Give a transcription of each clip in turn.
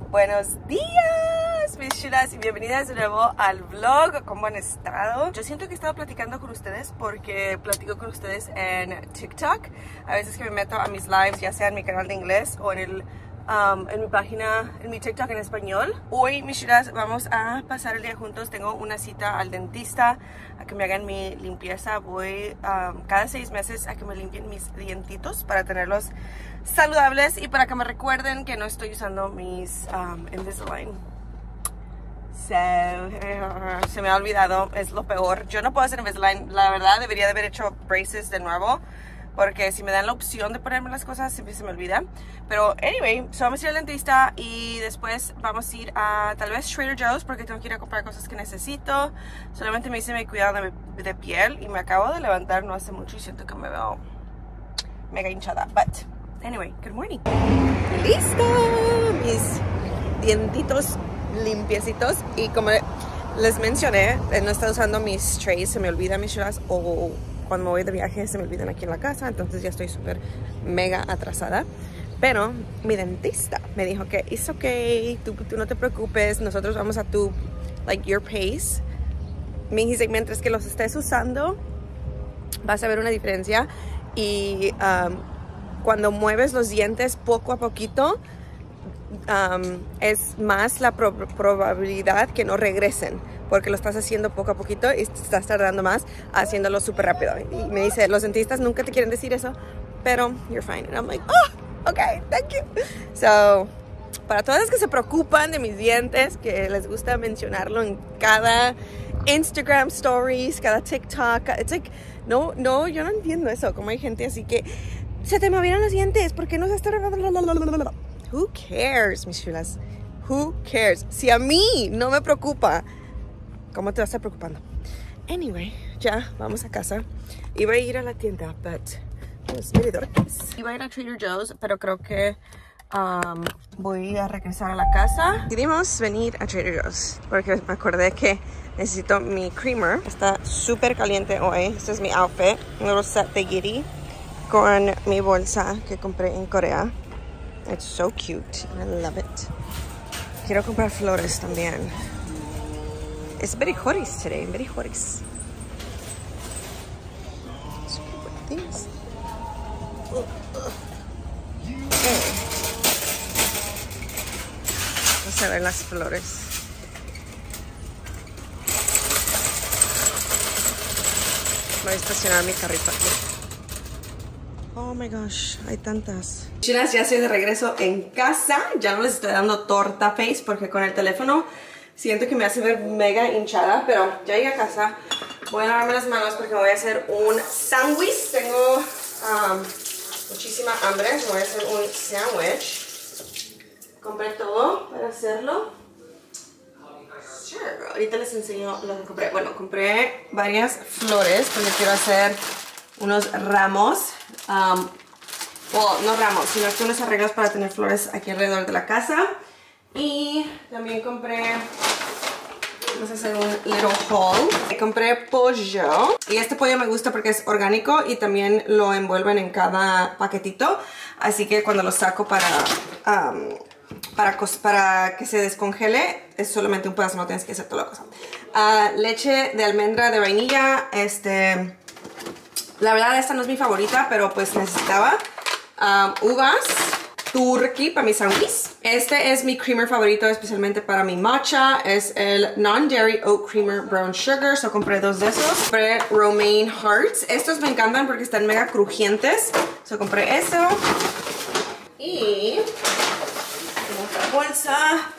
Buenos días, mis chulas, y bienvenidas de nuevo al vlog. ¿Cómo han estado? Yo siento que he estado platicando con ustedes porque platico con ustedes en TikTok. A veces que me meto a mis lives, ya sea en mi canal de inglés o en mi página, en mi TikTok en español. Hoy, mis chulas, vamos a pasar el día juntos. Tengo una cita al dentista a que me hagan mi limpieza. Voy cada 6 meses a que me limpien mis dientitos para tenerlos saludables y para que me recuerden que no estoy usando mis Invisalign. Se me ha olvidado, es lo peor. Yo no puedo hacer Invisalign, la verdad debería de haber hecho braces de nuevo, porque si me dan la opción de ponerme las cosas siempre se me olvida. Pero anyway, so vamos a ir al dentista y después vamos a ir a tal vez Trader Joe's porque tengo que ir a comprar cosas que necesito. Solamente me hice mi cuidado de piel y me acabo de levantar no hace mucho y siento que me veo mega hinchada. But anyway, good morning. ¡Listo! Mis dientitos limpiecitos. Y como les mencioné, no he estado usando mis trays, se me olvidan mis chulas, o cuando me voy de viaje se me olvidan aquí en la casa, entonces ya estoy súper mega atrasada. Pero mi dentista me dijo que it's okay, tú no te preocupes, nosotros vamos a tu, like, your pace. Me dice, mientras que los estés usando vas a ver una diferencia y cuando mueves los dientes poco a poquito es más la probabilidad que no regresen, porque lo estás haciendo poco a poquito y estás tardando más haciéndolo súper rápido. Y me dice, los dentistas nunca te quieren decir eso, pero you're fine. And I'm like, oh, okay, thank you. So, para todas las que se preocupan de mis dientes, que les gusta mencionarlo en cada Instagram stories, cada TikTok, it's like, no, yo no entiendo eso. Como hay gente así que se te movieron los dientes, ¿por qué no se está? Who cares, mis chulas? Who cares? Si a mí no me preocupa, ¿cómo te va a estar preocupando? Anyway, ya vamos a casa. Iba a ir a la tienda, but pues iba a ir a Trader Joe's, pero creo que voy a regresar a la casa. Decidimos venir a Trader Joe's porque me acordé que necesito mi creamer. Está súper caliente hoy. Este es mi outfit, un little set de Yeti con mi bolsa que compré en Corea. It's so cute. I love it. Quiero comprar flores también. It's very hot today. Very hot. So cute things. Vamos a ver las flores. Voy a estacionar mi carrito aquí. Oh my gosh, hay tantas. Chinas, ya estoy de regreso en casa. Ya no les estoy dando torta face porque con el teléfono siento que me hace ver mega hinchada. Pero ya llegué a casa. Voy a lavarme las manos porque me voy a hacer un sándwich. Tengo muchísima hambre. Me voy a hacer un sándwich. Compré todo para hacerlo. Sure. Ahorita les enseño lo que compré. Bueno, compré varias flores porque quiero hacer unos ramos. No ramos, sino que unos arreglos para tener flores aquí alrededor de la casa. Y también compré, vamos a hacer un little haul. Compré pollo. Y este pollo me gusta porque es orgánico y también lo envuelven en cada paquetito. Así que cuando lo saco para que se descongele, es solamente un pedazo, no tienes que hacer toda la cosa. Leche de almendra de vainilla. La verdad esta no es mi favorita, pero pues necesitaba. Uvas turkey para mis sándwiches. Este es mi creamer favorito, especialmente para mi matcha. Es el non-dairy oat creamer brown sugar. So compré 2 de esos. Compré romaine hearts. Estos me encantan porque están mega crujientes. So compré eso. Y en otra bolsa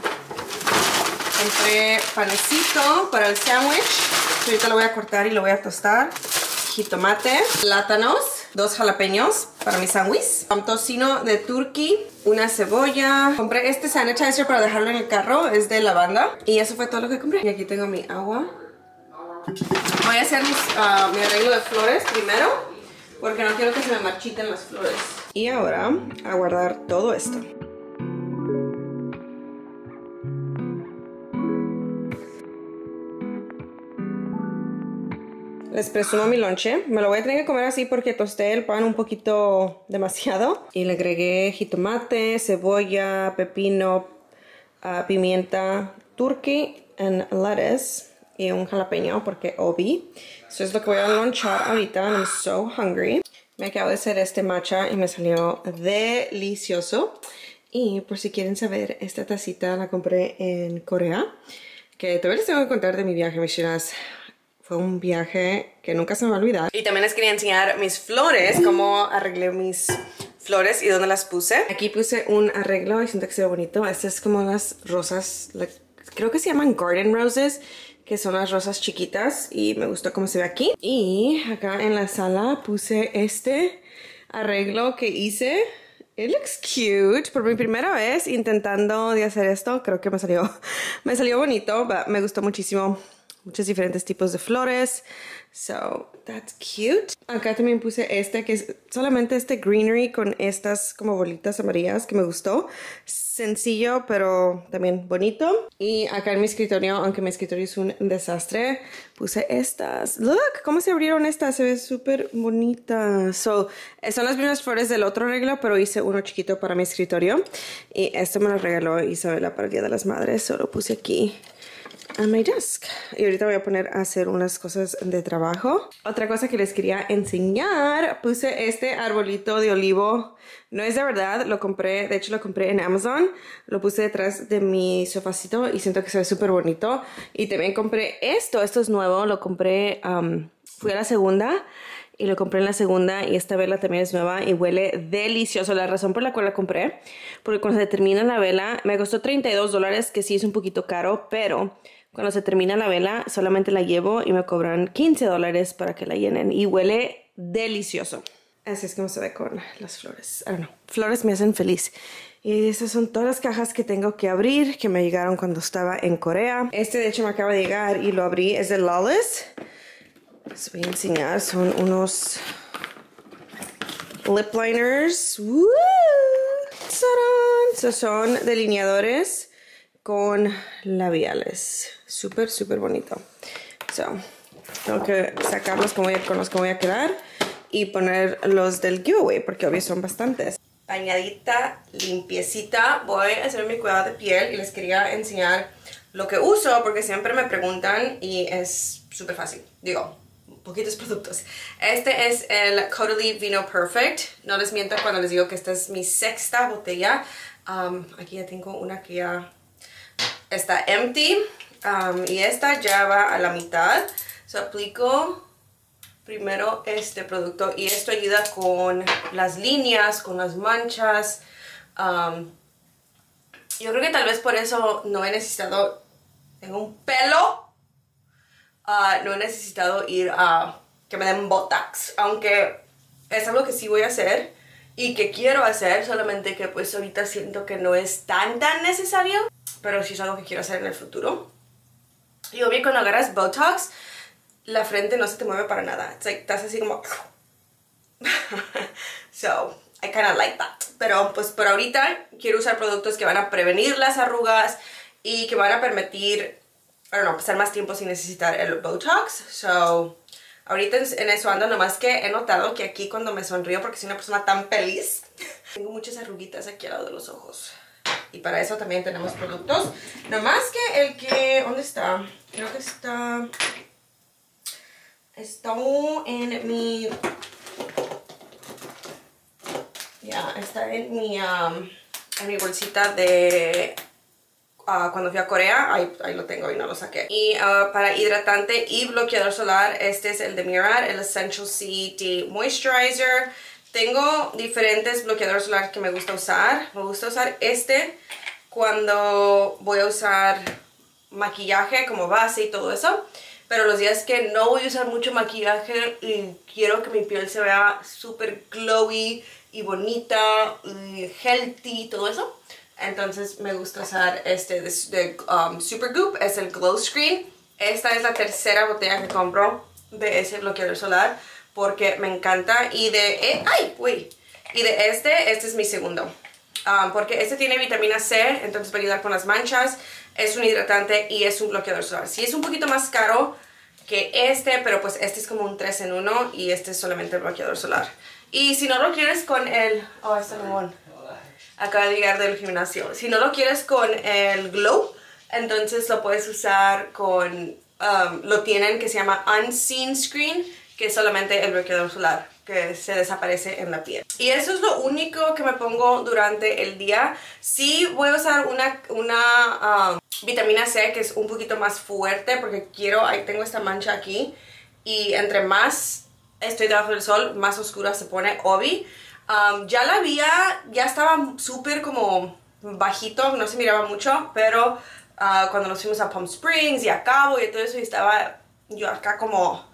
compré panecito para el sándwich. Ahorita lo voy a cortar y lo voy a tostar. Jitomate, plátanos, 2 jalapeños para mi sándwich, tocino de turkey, una cebolla. Compré este sanitizer para dejarlo en el carro, es de lavanda. Y eso fue todo lo que compré. Y aquí tengo mi agua. Voy a hacer mi arreglo de flores primero, porque no quiero que se me marchiten las flores. Y ahora a guardar todo esto. Les presumo mi lonche. Me lo voy a tener que comer así porque tosté el pan un poquito demasiado. Y le agregué jitomate, cebolla, pepino, pimienta turkey and lettuce y un jalapeño porque obi. Eso es lo que voy a lonchar ahorita. I'm so hungry. Me acabo de hacer este matcha y me salió delicioso. Y por si quieren saber, esta tacita la compré en Corea. Que todavía les tengo que contar de mi viaje, mis chinas. Fue un viaje que nunca se me va a olvidar. Y también les quería enseñar mis flores, cómo arreglé mis flores y dónde las puse. Aquí puse un arreglo y siento que se ve bonito. Este es como las rosas, creo que se llaman garden roses, que son las rosas chiquitas y me gustó cómo se ve aquí. Y acá en la sala puse este arreglo que hice. It looks cute. Por mi primera vez intentando de hacer esto, creo que me salió bonito. Me gustó muchísimo. Muchos diferentes tipos de flores. So, that's cute. Acá también puse este, que es solamente este greenery con estas como bolitas amarillas que me gustó. Sencillo, pero también bonito. Y acá en mi escritorio, aunque mi escritorio es un desastre, puse estas. Look, cómo se abrieron estas. Se ve súper bonita. So, son las mismas flores del otro arreglo, pero hice uno chiquito para mi escritorio. Y esto me lo regaló Isabela para el Día de las Madres. So, lo puse aquí a my desk. Y ahorita voy a poner a hacer unas cosas de trabajo. Otra cosa que les quería enseñar, puse este arbolito de olivo. No es de verdad, lo compré, de hecho lo compré en Amazon. Lo puse detrás de mi sofacito y siento que se ve súper bonito. Y también compré esto es nuevo, lo compré, fui a la segunda y lo compré en la segunda y esta vela también es nueva y huele delicioso. La razón por la cual la compré, porque cuando se termina la vela, me costó $32, que sí es un poquito caro, pero cuando se termina la vela, solamente la llevo y me cobran $15 para que la llenen. Y huele delicioso. Así es como se ve con las flores. I don't know. Flores me hacen feliz. Y esas son todas las cajas que tengo que abrir, que me llegaron cuando estaba en Corea. Este de hecho me acaba de llegar y lo abrí. Es de Lawless. Les voy a enseñar. Son unos lip liners. ¡Woo! ¡Tarán! So, son delineadores con labiales. Súper, súper bonito. So, tengo que sacarlos con los que voy a quedar y poner los del giveaway, porque obvio son bastantes. Bañadita, limpiecita. Voy a hacer mi cuidado de piel y les quería enseñar lo que uso, porque siempre me preguntan y es súper fácil. Digo, poquitos productos. Este es el Caudalie Vino Perfect. No les miento cuando les digo que esta es mi sexta botella. Aquí ya tengo una que ya está empty. Y esta ya va a la mitad. So, aplico primero este producto y esto ayuda con las líneas, con las manchas. Yo creo que tal vez por eso no he necesitado, tengo un pelo, no he necesitado ir a que me den Botox, aunque es algo que sí voy a hacer y que quiero hacer, solamente que pues ahorita siento que no es tan necesario, pero sí es algo que quiero hacer en el futuro. Y obvio, cuando agarras Botox, la frente no se te mueve para nada. It's like, estás así como... So, I kind of like that. Pero pues por ahorita quiero usar productos que van a prevenir las arrugas y que van a permitir, I don't know, pasar más tiempo sin necesitar el Botox. So, ahorita en eso ando, nomás que he notado que aquí cuando me sonrío, porque soy una persona tan feliz, tengo muchas arruguitas aquí al lado de los ojos. Y para eso también tenemos productos. Nomás que el que... ¿Dónde está? Creo que está... Está en mi... Ya, está en mi bolsita de... cuando fui a Corea. Ahí lo tengo y no lo saqué. Y para hidratante y bloqueador solar, este es el de Murad, el Essential C Day Moisturizer. Tengo diferentes bloqueadores solares que me gusta usar. Me gusta usar este cuando voy a usar maquillaje como base y todo eso. Pero los días que no voy a usar mucho maquillaje y quiero que mi piel se vea súper glowy y bonita y healthy y todo eso, entonces me gusta usar este de Supergoop, es el Glow Screen. Esta es la tercera botella que compro de ese bloqueador solar, porque me encanta. Y de este es mi segundo. Porque este tiene vitamina C, entonces va a ayudar con las manchas. Es un hidratante y es un bloqueador solar. Sí es un poquito más caro que este, pero pues este es como un 3 en 1 y este es solamente el bloqueador solar. Y si no lo quieres con el... Oh, está nuevo. acaba de llegar del gimnasio. Si no lo quieres con el Glow, entonces lo puedes usar con, lo tienen que se llama Unseen Screen, que es solamente el bloqueador solar que se desaparece en la piel. Y eso es lo único que me pongo durante el día. Sí voy a usar una vitamina C que es un poquito más fuerte porque quiero, ahí tengo esta mancha aquí y entre más estoy debajo del sol, más oscura se pone, Obi. Ya la había, ya estaba súper como bajito, no se miraba mucho, pero cuando nos fuimos a Palm Springs y a Cabo y todo eso, y estaba yo acá como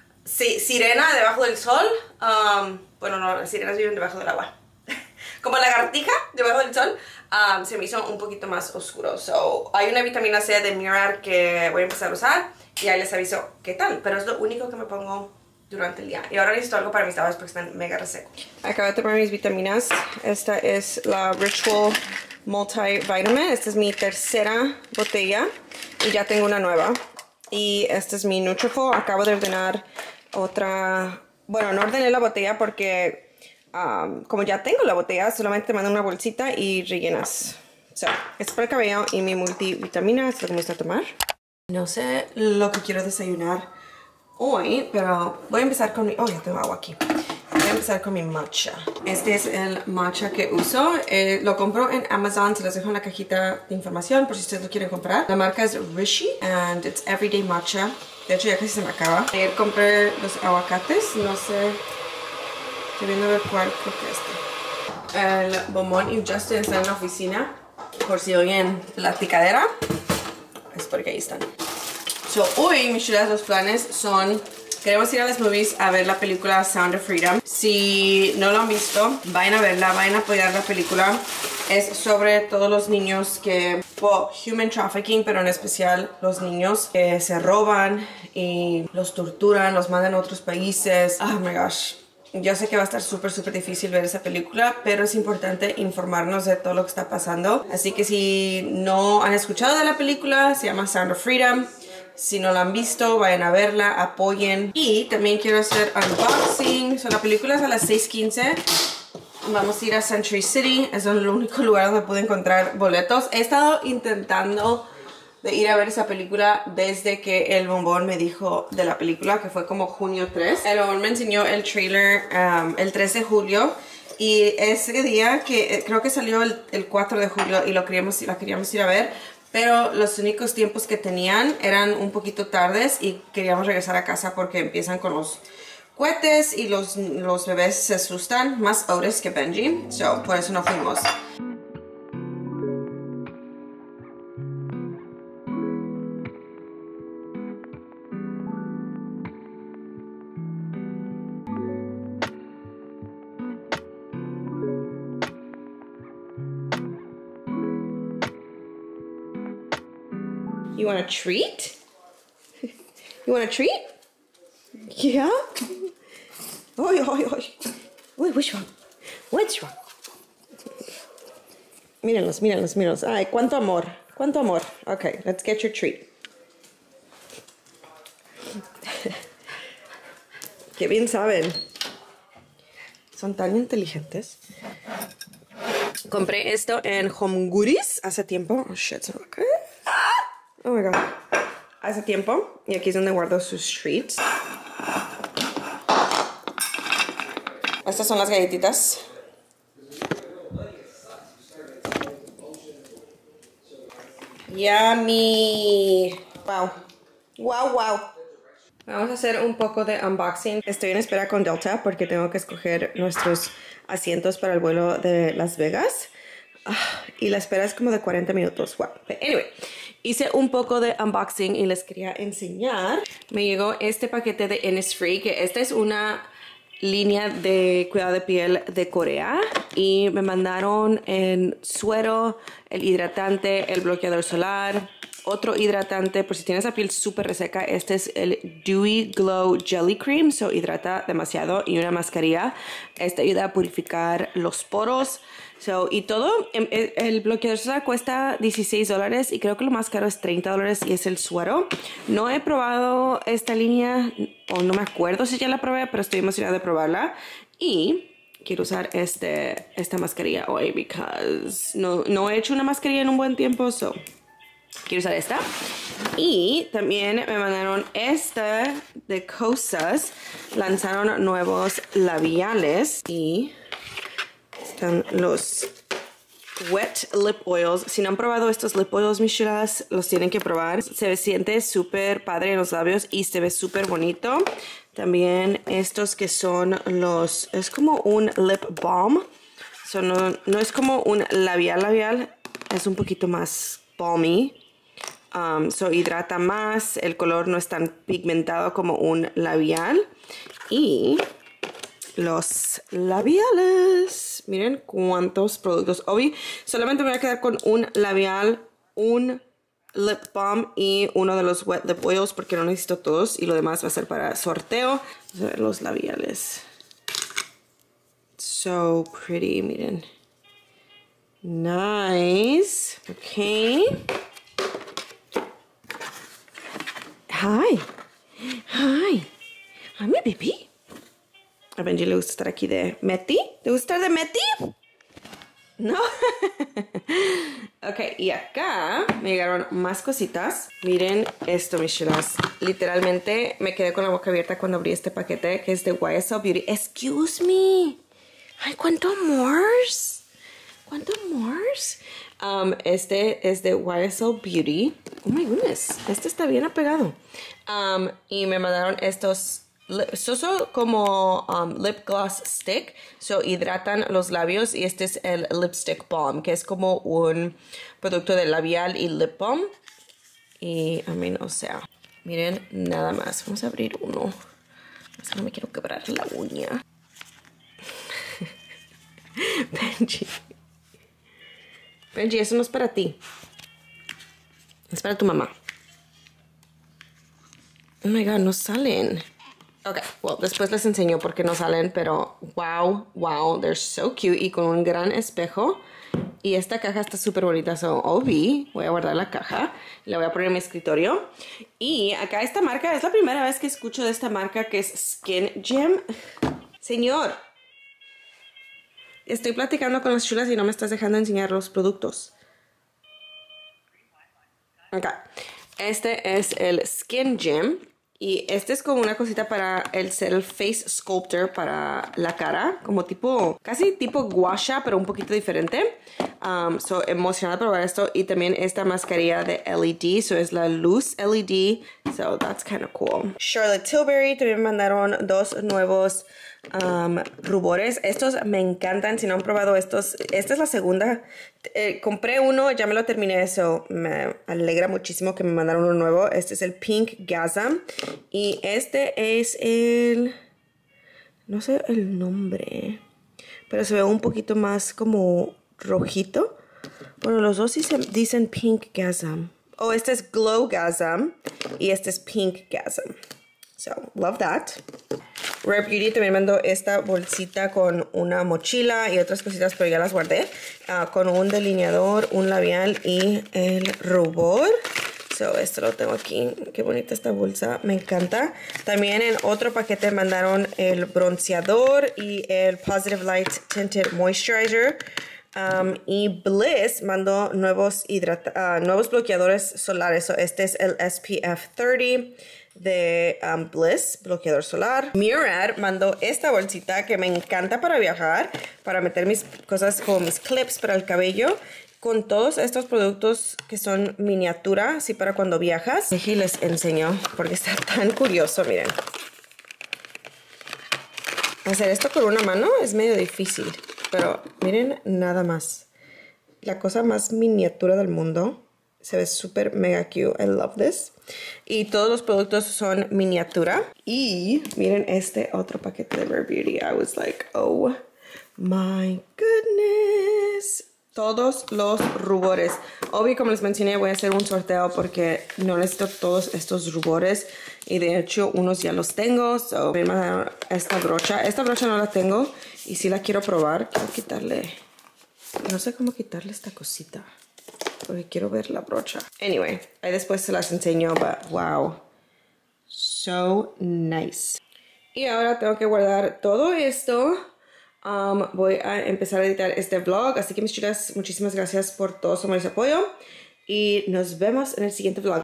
sirena debajo del sol. Bueno, no, las sirenas viven debajo del agua. Como lagartija debajo del sol. Se me hizo un poquito más oscuro. So, hay una vitamina C de Mirar que voy a empezar a usar y ahí les aviso qué tal. Pero es lo único que me pongo durante el día. Y ahora necesito algo para mis labios porque están mega resecos. Acabo de tomar mis vitaminas. Esta es la Ritual Multivitamin. Esta es mi tercera botella y ya tengo una nueva. Y este es mi Nutrafol. Acabo de ordenar otra. Bueno, no ordené la botella porque como ya tengo la botella, solamente te mandan una bolsita y rellenas. So, es para el cabello y mi multivitamina es lo que me gusta tomar. No sé lo que quiero desayunar hoy, pero voy a empezar con mi... Oh, ya tengo agua aquí. Voy a empezar con mi matcha. Este es el matcha que uso. Lo compro en Amazon. Se los dejo en la cajita de información por si ustedes lo quieren comprar. La marca es Rishi and it's everyday matcha. De hecho ya casi se me acaba. Ayer compré los aguacates. No sé. Estoy viendo a ver cuál. Creo que este. El bombón y Justin están en la oficina. Por si oyen la picadera. Es porque ahí están. So, hoy, mis chulas, los planes son... Queremos ir a las movies a ver la película Sound of Freedom. Si no lo han visto, vayan a verla, vayan a apoyar la película. Es sobre todos los niños que... Well, human trafficking, pero en especial los niños que se roban y los torturan, los mandan a otros países. Oh my gosh. Yo sé que va a estar súper difícil ver esa película, pero es importante informarnos de todo lo que está pasando. Así que si no han escuchado de la película, se llama Sound of Freedom. Si no la han visto, vayan a verla, apoyen. Y también quiero hacer unboxing. So, la película es a las 6:15. Vamos a ir a Century City. Es el único lugar donde pude encontrar boletos. He estado intentando de ir a ver esa película desde que el bombón me dijo de la película, que fue como junio 3. El bombón me enseñó el trailer el 3 de julio. Y ese día, que creo que salió el 4 de julio y la queríamos ir a ver. Pero los únicos tiempos que tenían eran un poquito tardes y queríamos regresar a casa porque empiezan con los cohetes y los bebés se asustan, más Otis que Benji. So, por eso no fuimos. You want a treat? You want a treat? Yeah? Oy. Wait, what's wrong? What's wrong? Mírenlos. Ay, cuánto amor. Okay, let's get your treat. Qué bien saben. Son tan inteligentes. Compré esto en Home Goodies hace tiempo. Oh, shit, se me va a caer. Oh my god. Hace tiempo. Y aquí es donde guardo sus treats. Estas son las galletitas. Yummy. Wow. Vamos a hacer un poco de unboxing. Estoy en espera con Delta porque tengo que escoger nuestros asientos para el vuelo de Las Vegas. Y la espera es como de 40 minutos. Wow. But anyway, hice un poco de unboxing y les quería enseñar. Me llegó este paquete de Innisfree, que esta es una línea de cuidado de piel de Corea. Y me mandaron el suero, el hidratante, el bloqueador solar, otro hidratante por si tienes la piel súper reseca. Este es el Dewy Glow Jelly Cream, so hidrata demasiado, y una mascarilla. Este ayuda a purificar los poros. So, y todo, el bloqueador solar cuesta $16 y creo que lo más caro es $30 y es el suero. No he probado esta línea, o no me acuerdo si ya la probé, pero estoy emocionada de probarla. Y quiero usar esta mascarilla hoy because no he hecho una mascarilla en un buen tiempo, so quiero usar esta. Y también me mandaron esta de Kosas. Lanzaron nuevos labiales y están los Wet Lip Oils. Si no han probado estos lip oils, mis chulas, los tienen que probar. Se siente súper padre en los labios y se ve súper bonito. También estos que son los... Es como un lip balm. So no es como un labial. Es un poquito más balmy. So hidrata más. El color no es tan pigmentado como un labial. Y... los labiales. Miren cuántos productos. Obvio, solamente me voy a quedar con un labial, un lip balm y uno de los wet lip oils porque no necesito todos. Y lo demás va a ser para sorteo. Vamos a ver los labiales. So pretty, miren. Nice. Ok. Hi. Hi. Hi, my baby. A Benji le gusta estar aquí de Meti. ¿Te gusta estar de Meti? ¿No? Ok, y acá me llegaron más cositas. Miren esto, mis chulas. Literalmente me quedé con la boca abierta cuando abrí este paquete, que es de YSL Beauty. Excuse me. Ay, ¿cuánto amores? ¿Cuánto amores? Este es de YSL Beauty. Oh my goodness. Este está bien apegado. Y me mandaron estos... son como lip gloss stick, so hidratan los labios y este es el lipstick balm, que es como un producto de labial y lip balm. Y o sea, miren nada más. Vamos a abrir uno. No me quiero quebrar la uña. Benji, eso no es para ti. Es para tu mamá. Oh my god, no salen. Ok, well, después les enseño por qué no salen, pero wow, they're so cute y con un gran espejo. Y esta caja está súper bonita, so voy a guardar la caja, la voy a poner en mi escritorio. Y acá esta marca, es la primera vez que escucho de esta marca que es Skin Gem. Señor, estoy platicando con las chulas y no me estás dejando enseñar los productos. Ok, este es el Skin Gem. Y este es como una cosita para el Face Sculptor para la cara. Como casi tipo guasha, pero un poquito diferente. So, emocionada por probar esto. Y también esta mascarilla de LED. So, es la luz LED. So, that's kind of cool. Charlotte Tilbury también me mandaron dos nuevos rubores. Estos me encantan. Si no han probado estos, esta es la segunda. Compré uno, ya me lo terminé. Eso me alegra muchísimo que me mandaron uno nuevo. Este es el Pink Gasm. Y este es el... no sé el nombre, pero se ve un poquito más como rojito. Bueno, los dos dicen Pink Gasm. Oh, este es Glow Gasm y este es Pink Gasm. So, love that. Rare Beauty también mandó esta bolsita con una mochila y otras cositas, pero ya las guardé. Con un delineador, un labial y el rubor. So, esto lo tengo aquí. Qué bonita esta bolsa. Me encanta. También en otro paquete mandaron el bronceador y el Positive Light Tinted Moisturizer. Y Bliss mandó nuevos bloqueadores solares. So, este es el SPF 30 de Bliss, bloqueador solar. Murad mandó esta bolsita que me encanta para viajar, para meter mis cosas como mis clips para el cabello. Con todos estos productos que son miniatura, así para cuando viajas. Y les enseño porque está tan curioso, miren. Hacer esto con una mano es medio difícil, pero miren nada más. La cosa más miniatura del mundo. Se ve súper mega cute. I love this. Y todos los productos son miniatura. Y miren este otro paquete de Rare Beauty. I was like, oh my goodness. Todos los rubores. Obvio, como les mencioné, voy a hacer un sorteo porque no necesito todos estos rubores. Y de hecho, unos ya los tengo. So, me mandaron esta brocha. Esta brocha no la tengo y sí la quiero probar. Quiero quitarle... no sé cómo quitarle esta cosita, porque quiero ver la brocha. Anyway, ahí después se las enseño, but wow. So nice. Y ahora tengo que guardar todo esto voy a empezar a editar este vlog. Así que mis chulas, muchísimas gracias por todo su amor y su apoyo. Y nos vemos en el siguiente vlog.